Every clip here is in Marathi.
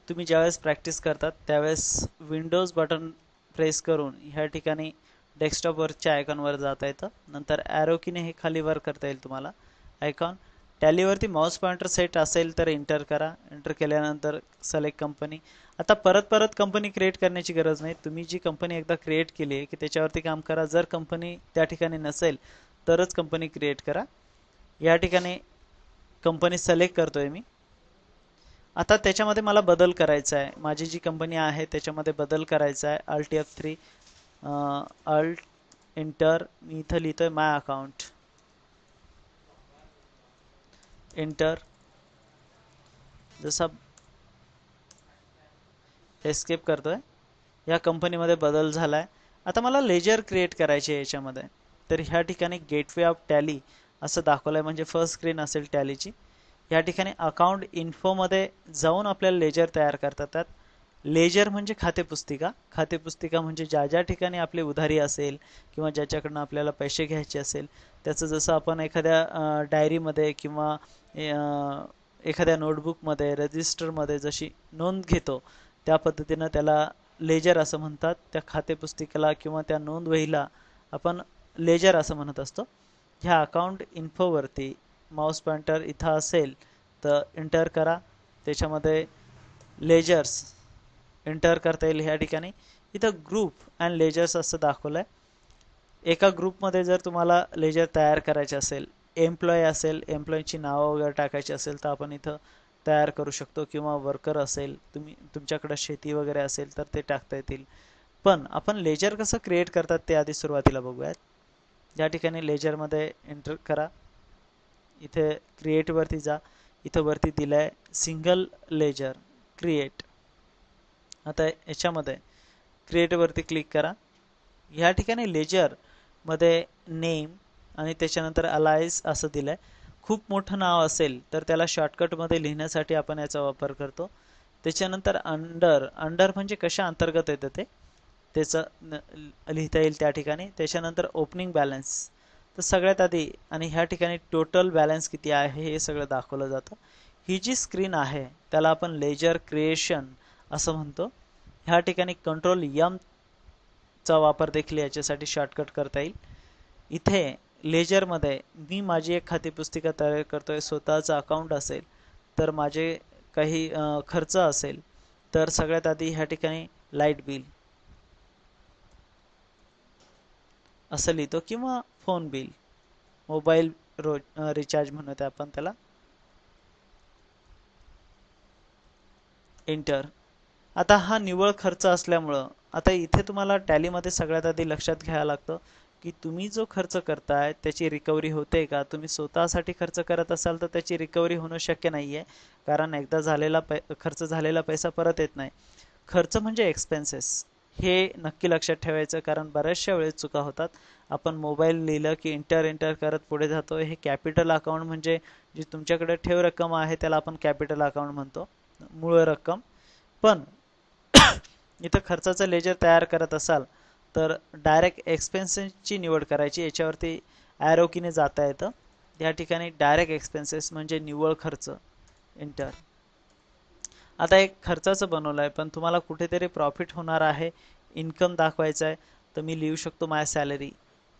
तुम्ही ज्यावेळेस प्रॅक्टिस करतात त्यावेळेस विंडोज बटन प्रेस करून ह्या ठिकाणी डेस्कटॉपवरच्या आयकॉनवर जाता येतं. नंतर ॲरो कीने हे खाली वर करता येईल तुम्हाला आयकॉन. टॅलीवरती माऊस पॉइंटर सेट असेल तर एंटर करा. एंटर केल्यानंतर सिलेक्ट कंपनी. आता परत परत कंपनी क्रिएट करण्याची गरज नाही. तुम्ही जी कंपनी एकदा क्रिएट केली आहे की त्याच्यावरती काम करा. जर कंपनी त्या ठिकाणी नसेल तरच कंपनी क्रिएट करा. या ठिकाणी कंपनी सिलेक्ट करतोय मी. आता त्याच्यामध्ये मला बदल करायचा आहे. माझी जी कंपनी आहे त्याच्यामध्ये बदल करायचा आहे. Alt F3 Alt enter. मी इथं लिहितोय माय अकाउंट. एंटर. जसा एस्केप करतोय. या कंपनीमध्ये बदल झालाय. आता मला लेजर क्रिएट करायची आहे याच्यामध्ये. तर ह्या ठिकाणी गेटवे ऑफ टॅली असं दाखवलंय म्हणजे फर्स्ट स्क्रीन असेल टॅलीची. या ठिकाणी अकाउंट इन्फो मध्ये जाऊन आपल्याला लेजर तयार करता येतात. लेजर म्हणजे खातेपुस्तिका. खातेपुस्तिका म्हणजे ज्या ज्या ठिकाणी आपली उधारी असेल किंवा ज्याच्याकडनं आपल्याला पैसे घ्यायचे असेल त्याचं जसं आपण एखाद्या डायरीमध्ये किंवा एखाद्या नोटबुकमध्ये रजिस्टरमध्ये जशी नोंद घेतो त्या पद्धतीनं त्याला लेजर असं म्हणतात. त्या खातेपुस्तिकेला किंवा त्या नोंदवहीला आपण लेजर असं म्हणत असतो. ह्या अकाउंट इन्फोवरती माऊस पॉइंटर इथं असेल तर एंटर करा. त्याच्यामध्ये लेजर्स एंटर करता येईल. ह्या ठिकाणी इथं ग्रुप अँड लेजर्स असं दाखवलंय. एका ग्रुपमध्ये जर तुम्हाला लेजर तयार करायचे असेल, एम्प्लॉई असेल, एम्प्लॉईची नावं वगैरे टाकायची असेल तर आपण इथं तयार करू शकतो. किंवा वर्कर असेल, तुमच्याकडे शेती वगैरे असेल तर ते टाकता येतील. पण आपण लेजर कसं क्रिएट करतात ते आधी सुरुवातीला बघूयात. या ठिकाणी लेजरमध्ये एंटर करा. इथे क्रिएट वरती जा. इथं वरती दिलंय सिंगल लेजर क्रिएट. आता याच्यामध्ये क्रिएट वरती क्लिक करा. ह्या ठिकाणी लेजर मध्ये नेम आणि त्याच्यानंतर अलायन्स असं दिलंय. खूप मोठं नाव असेल तर त्याला शॉर्टकट मध्ये लिहिण्यासाठी आपण याचा वापर करतो. त्याच्यानंतर अंडर म्हणजे कशा अंतर्गत येतं ते त्याचं लिहिता येईल त्या ठिकाणी. त्याच्यानंतर ओपनिंग बॅलन्स तर सगळ्यात आधी आणि ह्या ठिकाणी टोटल बॅलन्स किती आहे हे सगळं दाखवलं जातं. ही जी स्क्रीन आहे त्याला आपण लेजर क्रिएशन असं म्हणतो. ह्या ठिकाणी कंट्रोल एम चा वापर देखील याच्यासाठी शॉर्टकट करता येईल. इथे लेजरमध्ये मी माझी एक खातेपुस्तिका तयार करतोय. स्वतःचं अकाउंट असेल तर माझे काही खर्च असेल तर सगळ्यात आधी ह्या ठिकाणी लाईट बिल असं लिहितो किंवा फोन बिल, मोबाईल रिचार्ज म्हणूयात आपण त्याला. एंटर. आता हा निव्वळ खर्च असल्यामुळं आता इथे तुम्हाला टॅलीमध्ये सगळ्यात आधी लक्षात घ्यायला लागतं की तुम्ही जो खर्च करताय त्याची रिकव्हरी होते का. तुम्ही स्वतःसाठी खर्च करत असाल तर त्याची रिकव्हरी होणं शक्य नाहीये. कारण एकदा खर्च झालेला पैसा परत येत नाही. खर्च म्हणजे एक्सपेन्सेस हे नक्की लक्षात ठेवायचं. कारण बऱ्याचशा वेळेस चुका होतात. आपण मोबाईल लिहिलं की एंटर करत पुढे जातो. हे कॅपिटल अकाउंट म्हणजे जी तुमच्याकडे ठेव रक्कम आहे त्याला आपण कॅपिटल अकाउंट म्हणतो, मूळ रक्कम. पण इथं खर्चाचं लेजर तयार करत असाल तर डायरेक्ट एक्सपेन्सेसची निवड करायची. याच्यावरती ॲरो कीने जाता येतं. या ठिकाणी डायरेक्ट एक्सपेन्सेस म्हणजे निव्वळ खर्च. एंटर. आता एक खर्चाचं बनवलं आहे पण तुम्हाला कुठेतरी प्रॉफिट होणार आहे, इन्कम दाखवायचं आहे तर मी लिहू शकतो माय सॅलरी.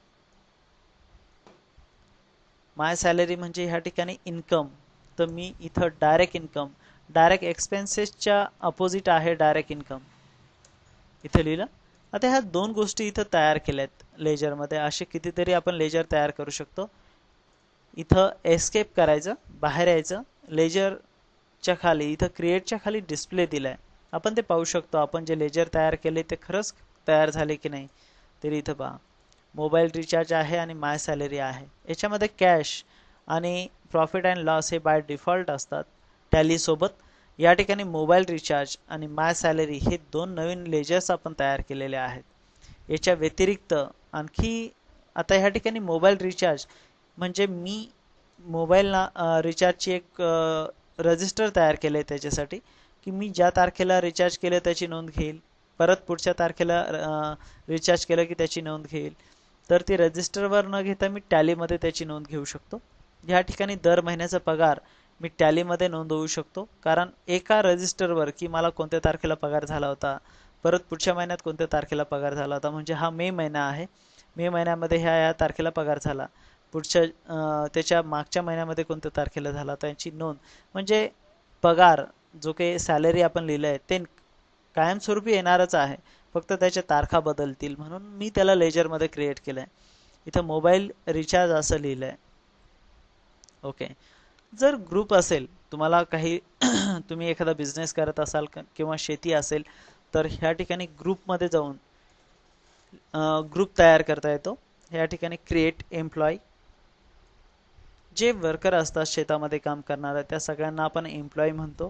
माय सॅलरी म्हणजे ह्या ठिकाणी इन्कम. तर मी इथं डायरेक्ट इन्कम, डायरेक्ट एक्सपेन्सेसच्या अपोजिट आहे डायरेक्ट इन्कम इथे लिहिलं. आता ह्या दोन गोष्टी इथं तयार केल्यात लेजरमध्ये. असे कितीतरी आपण लेजर तयार करू शकतो. इथं एस्केप करायचं, बाहेर यायचं. लेजरच्या खाली इथं क्रिएटच्या खाली डिस्प्ले दिलाय. आपण ते पाहू शकतो. आपण जे लेजर तयार केले ते खरंच तयार झाले की नाही. तरी इथं पहा मोबाईल रिचार्ज आहे आणि माय सॅलरी आहे. याच्यामध्ये कॅश आणि प्रॉफिट अँड लॉस हे बाय डिफॉल्ट असतात टॅली सोबत. या ठिकाणी मोबाईल रिचार्ज आणि माय सॅलरी हे दोन नवीन लेजर्स आपण तयार केलेले आहेत. याच्या व्यतिरिक्त आणखी आता ह्या ठिकाणी मोबाईल रिचार्ज म्हणजे मी मोबाईलला रिचार्जची एक रजिस्टर तयार केले त्याच्यासाठी की मी ज्या तारखेला रिचार्ज केलं त्याची नोंद घेईल, परत पुढच्या तारखेला रिचार्ज केलं की त्याची नोंद घेईल. तर ती रजिस्टरवर न घेता मी टॅलीमध्ये त्याची नोंद घेऊ शकतो. ह्या ठिकाणी दर महिन्याचा पगार मी टॅलीमध्ये नोंदवू शकतो, कारण एका रजिस्टरवर की मला कोणत्या तारखेला पगार झाला होता, परत पुढच्या महिन्यात कोणत्या तारखेला पगार झाला होता, म्हणजे हा मे महिना आहे, मे महिन्यामध्ये ह्या तारखेला पगार झाला, पुढच्या त्याच्या मागच्या महिन्यामध्ये कोणत्या तारखेला झाला होता याची नोंद. म्हणजे पगार जो काही सॅलरी आपण लिहिलं आहे ते कायमस्वरूपी येणारच आहे, फक्त त्याच्या तारखा बदलतील, म्हणून मी त्याला लेजरमध्ये क्रिएट केलं आहे. इथं मोबाईल रिचार्ज असं लिहिलं आहे. ओके. जर ग्रुप असेल, तुम्हाला काही तुम्ही एखादा बिझनेस करत असाल किंवा शेती असेल, तर ह्या ठिकाणी ग्रुपमध्ये जाऊन ग्रुप तयार करता येतो. ह्या ठिकाणी क्रिएट एम्प्लॉय, जे वर्कर असतात शेतामध्ये काम करणारे त्या सगळ्यांना आपण एम्प्लॉय म्हणतो.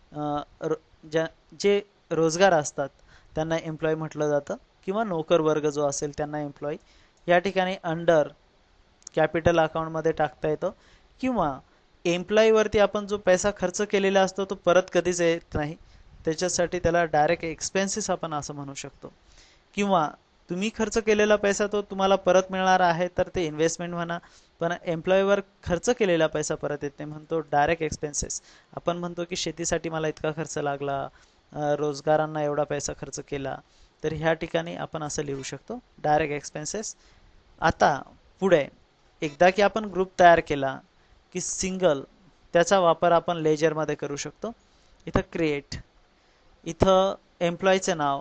जे रोजगार असतात त्यांना एम्प्लॉय म्हटलं जातं, किंवा नोकर वर्ग जो असेल त्यांना एम्प्लॉय. या ठिकाणी अंडर कॅपिटल अकाउंटमध्ये टाकता येतं, किंवा एम्प्लॉयवरती आपण जो पैसा खर्च केलेला असतो तो परत कधीच येत नाही, त्याच्यासाठी त्याला डायरेक्ट एक्सपेन्सेस आपण असं म्हणू शकतो. किंवा तुम्ही खर्च केलेला पैसा तो तुम्हाला परत मिळणार आहे तर ते इन्व्हेस्टमेंट म्हणा, पण एम्प्लॉयवर खर्च केलेला पैसा परत येत नाही, म्हणतो डायरेक्ट एक्सपेन्सेस. आपण म्हणतो की शेतीसाठी मला इतका खर्च लागला, रोजगारांना एवढा पैसा खर्च केला, तर ह्या ठिकाणी आपण असं लिहू शकतो डायरेक्ट एक्सपेन्सेस. आता पुढे एकदा की आपण ग्रुप तयार केला की सिंगल त्याचा वापर आपण लेजरमध्ये करू शकतो. इथं क्रिएट, इथं एम्प्लॉयचं नाव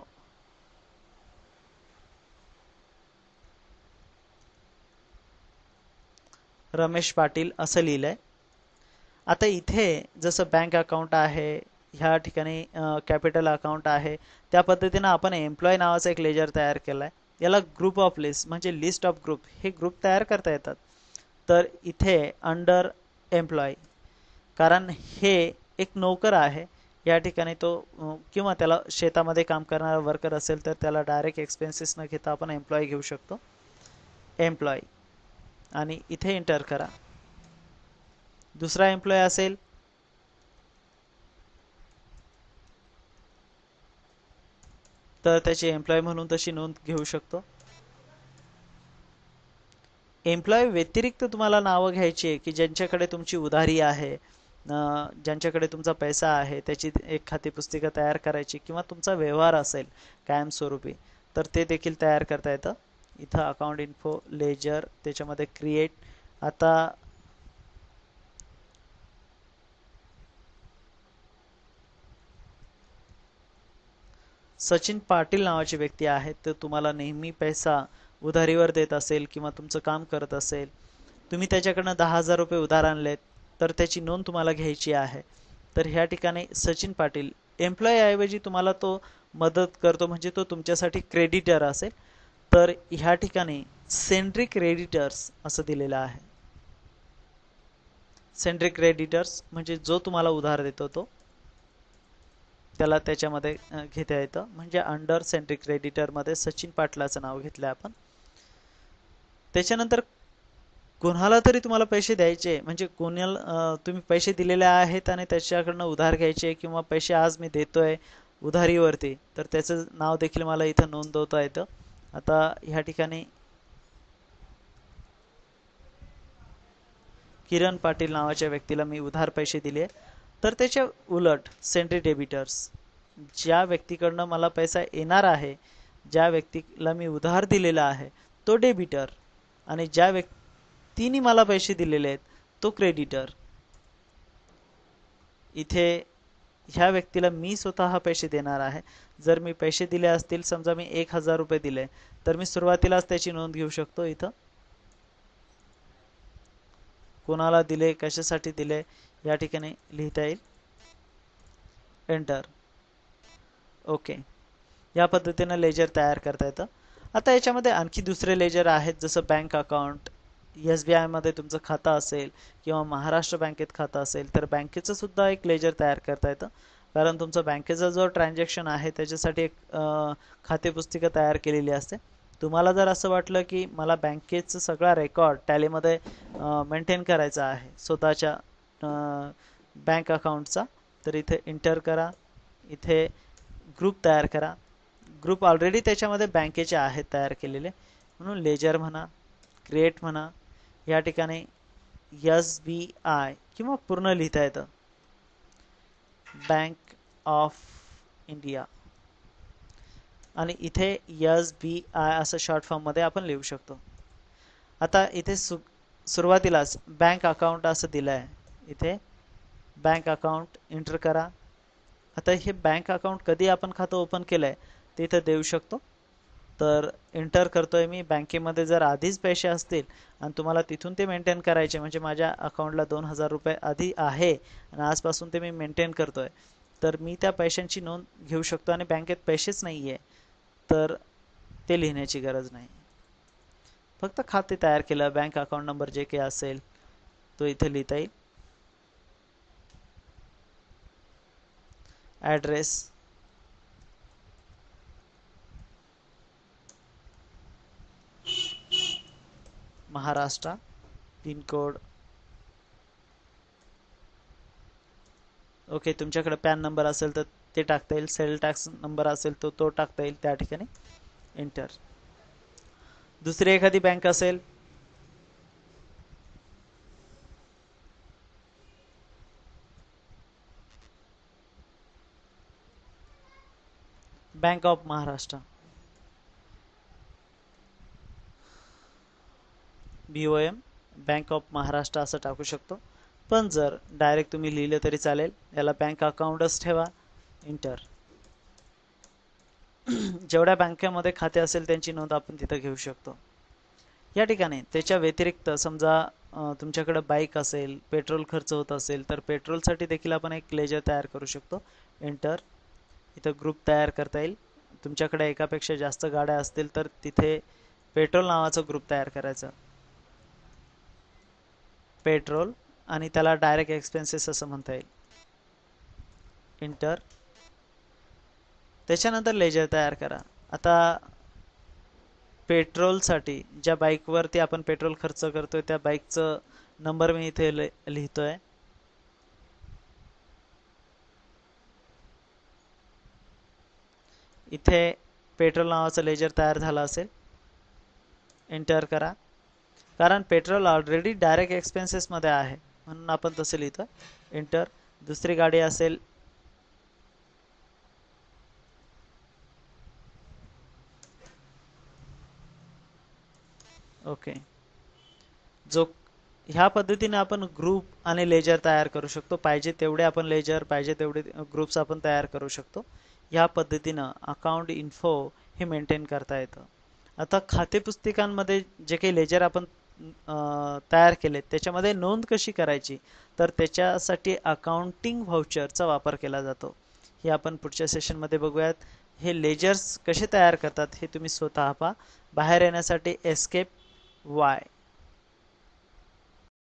रमेश पाटील असं लिहिलंय. आता इथे जसं बँक अकाउंट आहे, ह्या ठिकाणी कॅपिटल अकाउंट आहे, त्या पद्धतीनं आपण एम्प्लॉय नावाचा एक लेजर तयार केलाय. याला ग्रुप ऑफ लिस्ट म्हणजे लिस्ट ऑफ ग्रुप हे ग्रुप तयार करता येतात. तर इथे अंडर एम्प्लॉय, कारण हे एक नोकर आहे या ठिकाणी तो, किंवा त्याला शेतामध्ये काम करणारा वर्कर असेल तर त्याला डायरेक्ट एक्सपेन्सेस न घेता आपण एम्प्लॉय घेऊ शकतो, एम्प्लॉय, आणि इथे एंटर करा. दुसरा एम्प्लॉय असेल तर त्याची एम्प्लॉय म्हणून तशी नोंद घेऊ शकतो. एम्प्लॉय व्यतिरिक्त तुम्हाला नावं घ्यायची आहे की ज्यांच्याकडे तुमची उधारी आहे, ज्यांच्याकडे तुमचा पैसा आहे, त्याची एक खाती पुस्तिका तयार करायची, किंवा तुमचा व्यवहार असेल कायमस्वरूपी, तर ते देखील तयार करता येतं. इथं अकाउंट इन्फो लेजर, त्याच्यामध्ये क्रिएट. आता सचिन पाटील नावाची व्यक्ती आहे, तर तुम्हाला नेहमी पैसा उधारीवर देत असेल किंवा तुमचं काम करत असेल, तुम्ही त्याच्याकडनं 10,000 रुपये उधार आणलेत, तर त्याची नोंद तुम्हाला घ्यायची आहे. तर ह्या ठिकाणी सचिन पाटील एम्प्लॉय ऐवजी तुम्हाला तो मदत करतो, म्हणजे तो तुमच्यासाठी क्रेडिटर असेल. तर ह्या ठिकाणी सेंट्रिक क्रेडिटर्स असं दिलेलं आहे. सेंट्रिक क्रेडिटर्स म्हणजे जो तुम्हाला उधार देतो तो, त्याला त्याच्यामध्ये घेता येतं. म्हणजे अंडर सेंट्रिक क्रेडिटरमध्ये सचिन पाटलाचं नाव घेतलं आपण. त्याच्यानंतर कोणाला तरी तुम्हाला पैसे द्यायचे, म्हणजे कोणाला तुम्ही पैसे दिलेले आहेत आणि त्याच्याकडनं उधार घ्यायचे, किंवा पैसे आज मी देतोय उधारीवरती, तर त्याचं नाव देखील मला इथं नोंदवता येतं. आता ह्या ठिकाणी किरण पाटील नावाच्या व्यक्तीला मी उधार पैसे दिले, तर त्याच्या उलट सेंट्री डेबिटर्स, ज्या व्यक्तीकडनं मला पैसा येणार आहे, ज्या व्यक्तीला मी उधार दिलेला आहे तो डेबिटर, आणि ज्या व्यक्तीने मला पैसे दिलेले आहेत तो क्रेडिटर. इथे ह्या व्यक्तीला मी स्वतः पैसे देणार आहे. जर मी पैसे दिले असतील, समजा मी 1,000 रुपये दिले, तर मी सुरुवातीलाच त्याची नोंद घेऊ शकतो. इथं कोणाला दिले, कशासाठी दिले, या ठिकाणी लिहिता येईल. एंटर. ओके. या पद्धतीनं लेजर तयार करता येतं. आता याच्यामध्ये आणखी दुसरे लेजर आहेत, जसं बँक अकाउंट. SBI मध्ये तुमचं खातं असेल किंवा महाराष्ट्र बँकेत खातं असेल तर बँकेचं सुद्धा एक लेजर तयार करता येतं, कारण तुमचं बँकेचा जो ट्रान्झॅक्शन आहे त्याच्यासाठी एक खाते पुस्तिका तयार केलेली असते. तुम्हाला जर असं वाटलं की मला बँकेचं सगळा रेकॉर्ड टॅलीमध्ये मेंटेन करायचा आहे स्वतःच्या बँक अकाउंटचा, तर इथे इंटर करा, इथे ग्रुप तयार करा. ग्रुप ऑलरेडी त्याच्यामध्ये बँकेचे आहेत तयार केलेले, म्हणून लेजर म्हणा, क्रिएट म्हणा. या ठिकाणी SBI किंवा पूर्ण लिहिता येतं बँक ऑफ इंडिया आणि इथे SBI असं शॉर्ट फॉर्म मध्ये आपण लिहू शकतो. आता इथे सुरुवातीलाच बँक अकाउंट असं दिलं आहे, इथे बँक अकाउंट एंटर करा. आता हे बँक अकाउंट कधी आपण खातं ओपन केलंय ते इथं देऊ शकतो. तर एंटर करतोय मी. बँकेमध्ये जर आधीच पैसे असतील आणि तुम्हाला तिथून ते मेंटेन करायचे, म्हणजे माझ्या अकाउंटला 2000 रुपये आधी आहे आणि आजपासून ते मी मेंटेन करतोय, तर मी त्या पैशांची नोंद घेऊ शकतो. आणि बँकेत पैसेच नाही आहे तर ते लिहिण्याची गरज नाही. फक्त खाते तयार केलं, बँक अकाउंट नंबर जे काही असेल तो इथे लिहिता येईल. Address, Maharashtra, pincode, okay. तुमच्याकडे पॅन नंबर असेल तर ते टाकता येईल, सेल टॅक्स नंबर असेल तर तो टाकता येईल त्या ठिकाणी. एंटर. दुसरी एखादी बँक असेल, Bank of Maharashtra, BOM Bank of Maharashtra असं टाकू शकतो. पण जर डायरेक्ट तुम्ही लिहिलं तरी चालेल, याला बँक अकाउंटच ठेवा. एंटर. जेवढ्या बँकेमध्ये खाते असेल त्यांची नोंद आपण तिथं घेऊ शकतो. या ठिकाणी त्याच्या व्यतिरिक्त समजा तुमच्याकडे बाईक असेल, पेट्रोल खर्च होत असेल तर पेट्रोलसाठी देखील आपण एक लेजर तयार करू शकतो. एंटर. इथं ग्रुप तयार करता येईल. तुमच्याकडे एकापेक्षा जास्त गाड्या असतील तर तिथे पेट्रोल नावाचा ग्रुप तयार करायचा, पेट्रोल, आणि त्याला डायरेक्ट एक्सपेन्सेस असं म्हणता येईल. एंटर. त्याच्यानंतर लेजर तयार करा. आता पेट्रोलसाठी ज्या बाईकवरती आपण पेट्रोल खर्च करतोय त्या बाईकचं नंबर मी इथे लिहितोय. इथे पेट्रोल नावाचं लेजर तयार झालं असेल. एंटर करा. कारण पेट्रोल ऑलरेडी डायरेक्ट एक्सपेन्सेस मध्ये आहे म्हणून आपण तसं लिहितोय. एंटर. दुसरी गाडी असेल, ओके. जो ह्या पद्धतीने आपण ग्रुप आणि लेजर तयार करू शकतो. पाहिजे तेवढे आपण लेजर, पाहिजे तेवढे ग्रुप्स आपण तयार करू शकतो. या पद्धतीनं अकाउंट इन्फो हे मेंटेन करता येतं. आता खाते पुस्तिकांमध्ये जे काही लेजर आपण तयार केले त्याच्यामध्ये नोंद कशी करायची, तर त्याच्यासाठी अकाउंटिंग व्हाउचरचा वापर केला जातो. हे आपण पुढच्या सेशनमध्ये बघूयात. हे लेजर्स कसे तयार करतात हे तुम्ही स्वतः पहा. बाहेर येण्यासाठी एस्केप Y